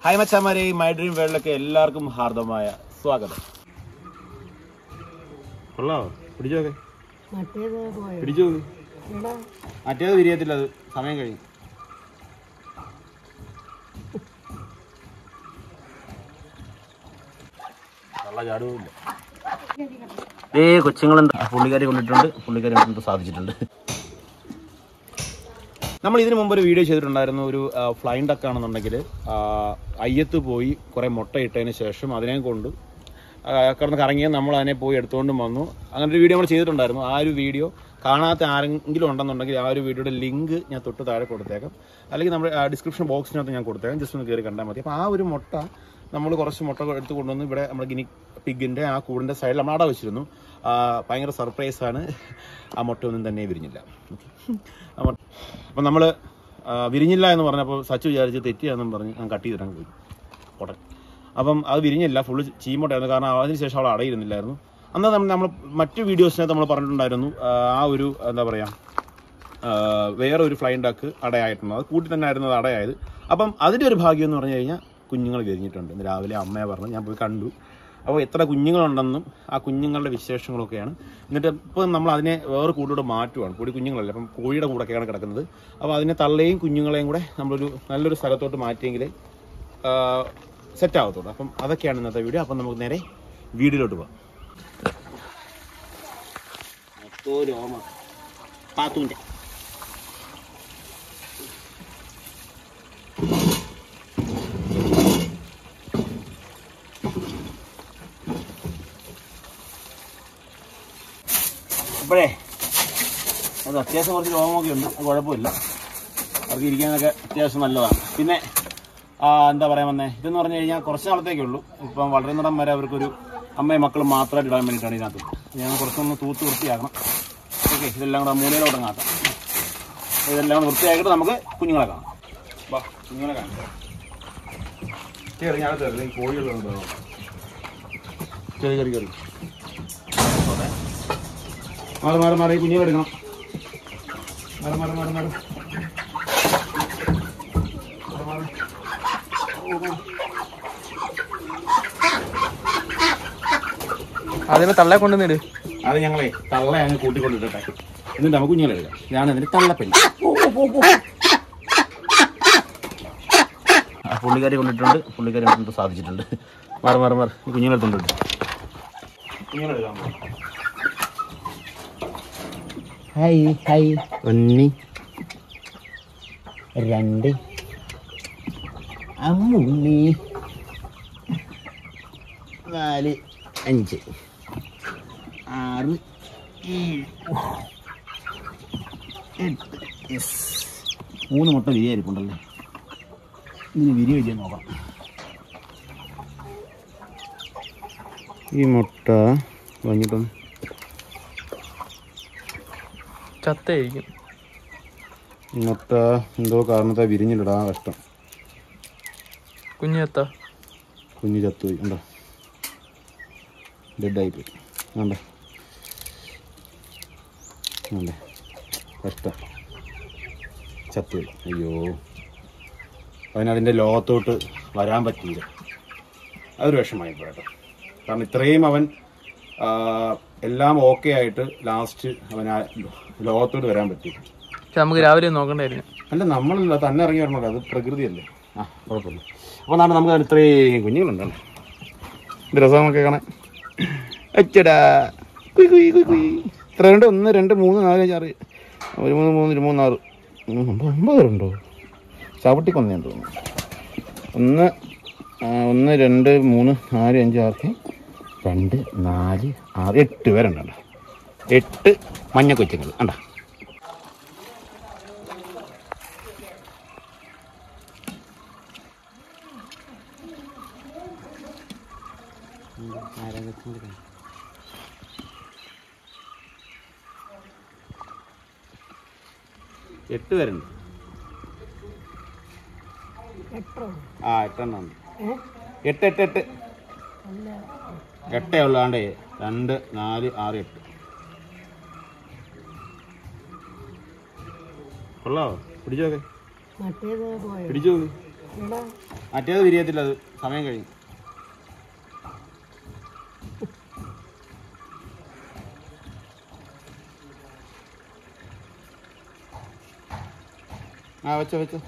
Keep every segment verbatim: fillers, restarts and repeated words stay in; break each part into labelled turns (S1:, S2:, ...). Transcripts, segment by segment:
S1: Hi മച്ചാമാരെ, my dream വേൾഡിലേക്ക് എല്ലാവർക്കും ഹാർദമായ സ്വാഗതം. കൊള്ളാവോ? പിടിച്ചോക്കെ പിടിച്ചു നോക്ക്. മറ്റേത് വിരിയത്തില്ല, അത് സമയം കഴിയും. നല്ല ചാടുവില്ല. ഏ കൊച്ചുങ്ങളുണ്ട്. പുള്ളിക്കാരി കൊണ്ടിട്ടുണ്ട്, പുള്ളിക്കാരി കൊണ്ട് സാധിച്ചിട്ടുണ്ട്. നമ്മൾ ഇതിനു മുമ്പ് ഒരു വീഡിയോ ചെയ്തിട്ടുണ്ടായിരുന്നു. ഒരു ഫ്ലൈൻ ഡക്ക് ആണെന്നുണ്ടെങ്കിൽ അയ്യത്ത് പോയി കുറേ മുട്ട ഇട്ടതിന് ശേഷം അതിനെ കൊണ്ട് കിടന്ന് കറങ്ങിയാൽ നമ്മൾ അതിനെ പോയി എടുത്തുകൊണ്ടും വന്നു. അങ്ങനെ ഒരു വീഡിയോ നമ്മൾ ചെയ്തിട്ടുണ്ടായിരുന്നു. ആ ഒരു വീഡിയോ കാണാത്ത ആരെങ്കിലും ഉണ്ടെന്നുണ്ടെങ്കിൽ ആ ഒരു വീഡിയോയുടെ ലിങ്ക് ഞാൻ തൊട്ട് താഴെ കൊടുത്തേക്കാം, അല്ലെങ്കിൽ നമ്മുടെ ഡിസ്ക്രിപ്ഷൻ ബോക്സിനകത്ത് ഞാൻ കൊടുത്തേക്കാം. ജസ്റ്റ് ഒന്ന് കയറി കണ്ടാൽ മതി. അപ്പോൾ ആ ഒരു മുട്ട നമ്മൾ കുറച്ച് മുട്ട എടുത്ത് കൊണ്ടുവന്ന് ഇവിടെ നമ്മുടെ ഗിനി പിഗിൻ്റെ ആ കൂടിൻ്റെ സൈഡിൽ നമ്മൾ അട വെച്ചിരുന്നു. ഭയങ്കര സർപ്രൈസാണ്, ആ മുട്ട ഒന്നും തന്നെ വിരിഞ്ഞില്ല. അപ്പം നമ്മൾ വിരിഞ്ഞില്ല എന്ന് പറഞ്ഞപ്പോൾ സച്ചു വിചാരിച്ച് തെറ്റിയാണെന്നും പറഞ്ഞ് ഞാൻ കട്ട് ചെയ്തിട്ടാണ് പോയി ഉടൻ. അപ്പം അത് വിരിഞ്ഞില്ല, ഫുള്ള് ചീമോട്ടായിരുന്നു. കാരണം അതിന് ശേഷം അവൾ അടയിരുന്നില്ലായിരുന്നു. അന്ന് നമ്മൾ നമ്മൾ മറ്റു വീഡിയോസിനകത്ത് നമ്മൾ പറഞ്ഞിട്ടുണ്ടായിരുന്നു ആ ഒരു എന്താ പറയുക വേറെ ഒരു ഫ്ലൈൻ ഡക്ക് അടയായിട്ടുണ്ട്. അത് കൂട്ടി തന്നെ ആയിരുന്നു അത് അടയായത്. അപ്പം അതിൻ്റെ ഒരു ഭാഗ്യം എന്ന് പറഞ്ഞു കഴിഞ്ഞാൽ കുഞ്ഞുങ്ങൾ വിരിഞ്ഞിട്ടുണ്ട്. ഇന്ന് രാവിലെ അമ്മയെ പറഞ്ഞു, ഞാൻ പോയി കണ്ടു. അപ്പോൾ എത്ര കുഞ്ഞുങ്ങളുണ്ടെന്നും ആ കുഞ്ഞുങ്ങളുടെ വിശേഷങ്ങളൊക്കെയാണ്. എന്നിട്ട് ഇപ്പം നമ്മൾ അതിനെ വേറെ കൂടിലൂടെ മാറ്റുവാണ്. കൂടി കുഞ്ഞുങ്ങളല്ല, അപ്പം കോഴിയുടെ കൂടെയൊക്കെയാണ് കിടക്കുന്നത്. അപ്പോൾ അതിനെ തള്ളയും കുഞ്ഞുങ്ങളെയും കൂടെ നമ്മളൊരു നല്ലൊരു സ്ഥലത്തോട്ട് മാറ്റിയെങ്കിലേ സെറ്റ് ആവത്തുള്ളൂ. അപ്പം അതൊക്കെയാണ് ഇന്നത്തെ വീഡിയോ. അപ്പം നമുക്ക് നേരെ വീഡിയോയിലോട്ട് പോകാം. പാത്തൂൻ്റെ ഇപ്പോഴേ അത് അത്യാവശ്യം കുറച്ച് രോഗമൊക്കെ ഉണ്ട്, അത് കുഴപ്പമില്ല. അവർക്ക് ഇരിക്കാനൊക്കെ അത്യാവശ്യം നല്ലതാണ്. പിന്നെ എന്താ പറയാൻ വന്നേ, ഇതെന്ന് പറഞ്ഞു കഴിഞ്ഞാൽ കുറച്ച് നാളത്തേക്കേ ഉള്ളൂ. ഇപ്പം വളരെ നിറം വരെ അവർക്കൊരു അമ്മയും മക്കളും മാത്രമായിട്ട് ഇടാൻ വേണ്ടിയിട്ടാണ് ഇതിനകത്ത്. ഞാൻ കുറച്ചൊന്ന് തൂത്ത് വൃത്തിയാക്കണം. ഓക്കെ, ഇതെല്ലാം കൂടെ മൂലയിലോട്ട് കാട്ടാം. ഇതെല്ലാം കൂടെ വൃത്തിയാക്കിയിട്ട് നമുക്ക് കുഞ്ഞുങ്ങളെ കാണാം. വാ, കുഞ്ഞുങ്ങളെ കാണാം. കയറി, ഞാൻ കയറി. ഈ കോഴികളുണ്ടോ? കയറി കയറി കയറി മാറി മാറി മാറി കുഞ്ഞുങ്ങളെടുക്കണം. മാറി മാറി മാറി മാറി
S2: അതിന് തള്ളെ കൊണ്ടുവന്നിട്.
S1: അത് ഞങ്ങളെ തള്ള അങ്ങ് കൂട്ടിക്കൊണ്ടിട്ടെ, എന്നിട്ട് നമുക്ക് കുഞ്ഞുങ്ങളെ എടുക്കാം. ഇതാണ് എന്നിട്ട് തള്ളപ്പെണ്ണ്. പുള്ളിക്കാരി കൊണ്ടിട്ടുണ്ട്, പുള്ളിക്കാരി കൊണ്ട് സാധിച്ചിട്ടുണ്ട്. മാറി മാറി മാറി കുഞ്ഞുങ്ങളെടുത്തുണ്ട്. കുഞ്ഞുങ്ങളെടുക്കാം. Hi hi. ഒന്ന് രണ്ട് അമ്മൂണ്ണി നാല് അഞ്ച് ആറ് ഏഴ് എട്ട്. യെസ്, മൂന്ന് മുട്ട വിരിയായിരിക്കുണ്ടല്ലേ. ഇതിന് വിരി വെച്ചാൽ നോക്കാം. ഈ മുട്ട വാങ്ങിയിട്ടും
S2: ചത്തായിരിക്കും.
S1: മുട്ട എന്തോ കാരണത്താ വിരിഞ്ഞില്ലടാ, കഷ്ടം.
S2: കുഞ്ഞു ചത്ത
S1: കുഞ്ഞ് ചത്തുപോയി. ഉണ്ടോ, ഡെഡായിപ്പോയി. ഉണ്ടേ ഉണ്ടേ, കഷ്ടം, ചത്തുപോയി. അയ്യോ, അവനതിൻ്റെ ലോകത്തോട്ട് വരാൻ പറ്റിയില്ല. അതൊരു വിഷമമായിപ്പോൾ കേട്ടോ. കാരണം ഇത്രയും അവൻ എല്ലാം ഓക്കെ ആയിട്ട് ലാസ്റ്റ് അവൻ ആ ലോകത്തോട്ട് വരാൻ പറ്റി.
S2: നമുക്ക് രാവിലെ നോക്കണ്ടായിരുന്നു.
S1: അല്ല, നമ്മളല്ല, തന്നെ ഇറങ്ങി വരണല്ലോ, അത് പ്രകൃതിയല്ലേ. ആ, കുഴപ്പമില്ല. അപ്പോൾ നാളെ നമുക്ക് ഇത്രയും കുഞ്ഞുങ്ങളുണ്ടല്ലോ. ഇത് രസമൊക്കെ കാണാൻ. അച്ചടാ കുയ് കുയ് കുയ് കുയ്. ഇത്ര രണ്ട്, ഒന്ന് രണ്ട് മൂന്ന് നാല് അഞ്ച് ആറ്, ഒരു മൂന്ന് മൂന്ന് ഒരു മൂന്ന് ആറ് ഒമ്പത് പേരുണ്ടോ? ചവിട്ടി കൊന്നേന്ന് തോന്നുന്നു. ഒന്ന് ഒന്ന് രണ്ട് മൂന്ന് നാല് അഞ്ച് ആറ് രണ്ട് നാല് ആറ് എട്ട് പേരുണ്ടോ? എട്ട് മഞ്ഞ കൊച്ചുങ്ങൾ ഉണ്ടോ? എട്ട് പേരുണ്ട്. ആ, എട്ടെണ്ണം ഉണ്ട്. എട്ട് എട്ട് എട്ട് എട്ടേ ഉള്ളതാണ്ടേ. രണ്ട് നാല് ആറ് എട്ട്. കൊള്ളാവോ? പിടിച്ചോക്കെ പിടിച്ചു നോക്ക്. മറ്റേത് വിരിയത്തില്ല, അത് സമയം കഴിഞ്ഞു. ആ വെച്ചോ വെച്ചോ.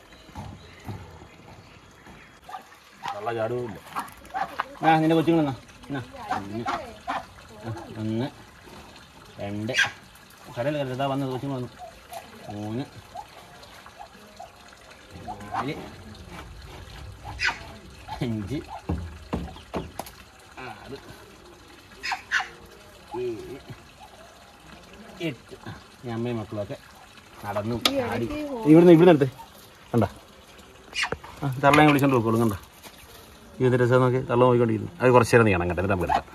S1: വെള്ള ചാടുമില്ല. ആ നിന്റെ കൊച്ചുങ്ങളെന്നാ ഒന്ന് ഒന്ന് രണ്ട് കടയിൽ കരുതാ വന്നത് കൊച്ചുങ്ങൾ വന്നു. മൂന്ന് നാല് അഞ്ച് ആറ് ഏഴ് എട്ട്. ഈ അമ്മയും മക്കളൊക്കെ നടന്നു ആടി. ഇവിടുന്ന് ഇവിടുന്ന് എടുത്ത് കണ്ട ആ തള്ളയും വിളിച്ചോണ്ട് പോയിക്കോളും. കണ്ട ഇത് രസം നോക്കി തള്ള നോക്കിക്കൊണ്ടിരിക്കുന്നു. അത് കുറച്ച് നേരം നീക്കണം കേട്ടോ, നമുക്ക് എടുക്കാം.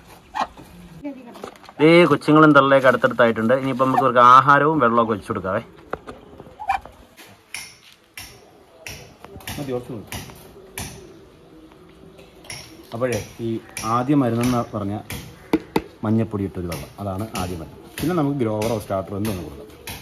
S1: ഏ കൊച്ചുങ്ങളും തള്ളയൊക്കെ അടുത്തടുത്തായിട്ടുണ്ട്. ഇനിയിപ്പോൾ നമുക്ക് ഇവർക്ക് ആഹാരവും വെള്ളമൊക്കെ വെച്ചു കൊടുക്കാവേ. അപ്പോഴേ ഈ ആദ്യം മരുന്നെന്ന് പറഞ്ഞ മഞ്ഞപ്പൊടി ഇട്ടൊരു വെള്ളം, അതാണ് ആദ്യം മരുന്ന്. പിന്നെ നമുക്ക് ഗ്രോവറോ സ്റ്റാർട്ടറോ എന്തൊന്ന് കൊടുക്കാം.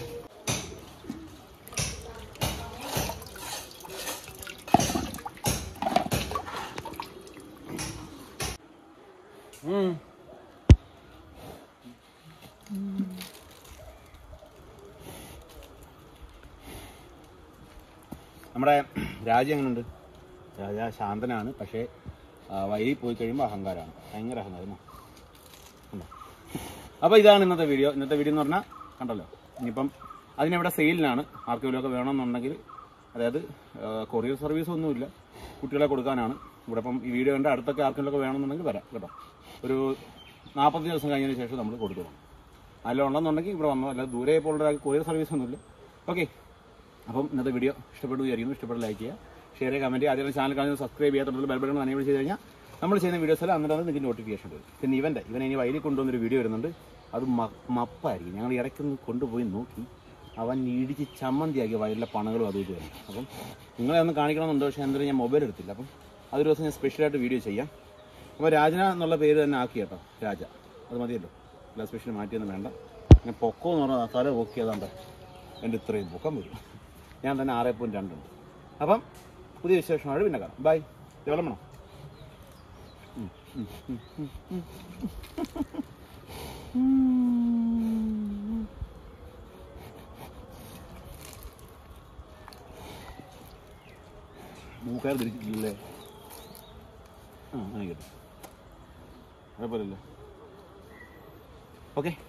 S1: നമ്മുടെ രാജ എങ്ങനെയുണ്ട്? രാജ ശാന്തനാണ്, പക്ഷേ വൈരി പോയി കഴിയുമ്പോൾ അഹങ്കാരമാണ്, ഭയങ്കര അഹങ്കാരം. അപ്പോൾ ഇതാണ് ഇന്നത്തെ വീഡിയോ. ഇന്നത്തെ വീഡിയോ എന്ന് പറഞ്ഞാൽ കണ്ടല്ലോ. ഇനിയിപ്പം അതിനെവിടെ സെയിലിനാണ്, ആർക്കെങ്കിലുമൊക്കെ വേണമെന്നുണ്ടെങ്കിൽ, അതായത് കൊറിയർ സർവീസ് ഒന്നുമില്ല, കുട്ടികളെ കൊടുക്കാനാണ്. ഇവിടെ ഇപ്പം ഈ വീഡിയോ കണ്ട അടുത്തൊക്കെ ആർക്കെങ്കിലുമൊക്കെ വേണമെന്നുണ്ടെങ്കിൽ വരാം കേട്ടോ. ഒരു നാൽപ്പത്തഞ്ച് ദിവസം കഴിഞ്ഞതിന് ശേഷം നമ്മൾ കൊടുത്തു പോകണം. നല്ല ഉണ്ടെന്നുണ്ടെങ്കിൽ ഇവിടെ വന്നോ, അല്ലാതെ ദൂരെ പോലുള്ള കൊറിയർ സർവീസ് ഒന്നുമില്ല. ഓക്കെ, അപ്പം ഇന്നത്തെ വീഡിയോ ഇഷ്ടപ്പെട്ടു വിചാരിക്കുന്നു. ഇഷ്ടപ്പെട്ട ലൈക്ക് ചെയ്യുക, ഷെയർ ചെയ്യുക, കമൻറ്റ് ചെയ്യുക. ആദ്യം ചാനൽ കാണുന്നത് സബ്സ്ക്രൈബ് ചെയ്യാത്തുള്ള ബെൽ ബട്ടൺ എനേബിൾ ചെയ്ത് കഴിഞ്ഞാൽ നമ്മൾ ചെയ്യുന്ന വീഡിയോസ് എല്ലാം അന്നേരം നിങ്ങൾക്ക് നോട്ടിഫിക്കേഷൻ വരും. പിന്നെ ഇവൻ്റെ ഇവൻ ഇനി വൈകിൽ കൊണ്ടുവന്നൊരു വീഡിയോ വരുന്നുണ്ട്. അത് മപ്പായിരിക്കും. ഞങ്ങൾ ഇടയ്ക്കൊന്ന് കൊണ്ടുപോയി നോക്കി, അവൻ ഇടിച്ച് ചമ്മന്തിയാക്കിയ വയലിലെ പണകളും അതും ഇത് വരും. അപ്പം നിങ്ങളെ ഒന്ന് കാണിക്കണമെന്നുണ്ട്, പക്ഷേ എന്തായാലും ഞാൻ മൊബൈൽ എടുത്തില്ല. അപ്പം അതൊരു ദിവസം ഞാൻ സ്പെഷ്യലായിട്ട് വീഡിയോ ചെയ്യാം. അപ്പോൾ രാജന എന്നുള്ള പേര് തന്നെ ആക്കി കേട്ടോ, രാജ. അത് മതിയല്ലോ, എല്ലാ സ്പെഷ്യൽ മാറ്റിയൊന്നും വേണ്ട. ഞാൻ പൊക്കം എന്ന് പറഞ്ഞാൽ തല പൊക്കിയതാണ്ട് എൻ്റെ ഇത്രയും പൊക്കം വരും. ഞാൻ തന്നെ ആറ് പോയിൻറ്റ് രണ്ടുണ്ട്. അപ്പം പുതിയ വിശേഷമാണ്, പിന്നെ കാണാം. ബൈ. ഡെവലപ്പണോ മൂക്കാർ തിരിച്ചിട്ടില്ലേ? ആ അങ്ങനെ കേട്ടോ, കുഴപ്പമില്ലല്ലോ. ഓക്കെ.